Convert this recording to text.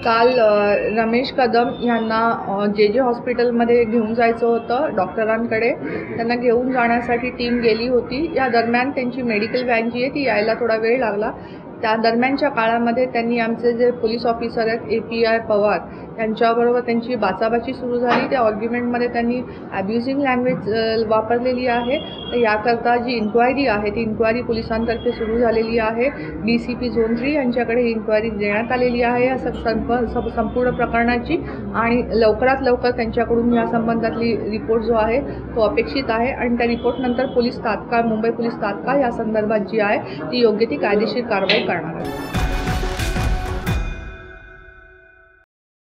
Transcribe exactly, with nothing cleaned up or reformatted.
काल अ, रमेश कदम यांना अ, जे जे हॉस्पिटलमध्ये घेऊन जायचं होतं डॉक्टरांकडे. त्यांना घेऊन जाण्यासाठी टीम गेली होती. या दरम्यान त्यांची मेडिकल व्हॅन जी आहे ती यायला थोडा वेळ लागला. त्या दरम्यानच्या काळामध्ये त्यांनी आमचे जे पोलीस ऑफिसर आहेत ए पी आय पवार यांच्याबरोबर त्यांची बाचाबाची सुरू झाली. त्या आर्ग्युमेंटमध्ये त्यांनी ॲब्युजिंग लँग्वेज वापरलेली आहे. तर याकरता जी इन्क्वायरी आहे ती इन्क्वायरी पोलिसांतर्फे सुरू झालेली आहे. D C P zone three यांच्याकडे ही इन्क्वायरी देण्यात आलेली आहे या संप सं संपूर्ण प्रकरणाची, आणि लवकरात लवकर त्यांच्याकडून या संबंधातली रिपोर्ट जो आहे तो अपेक्षित आहे. आणि त्या रिपोर्टनंतर पोलीस तात्काळ मुंबई पोलीस तात्काळ या संदर्भात जी आहे ती योग्य ती कायदेशीर कारवाई करणार आहे.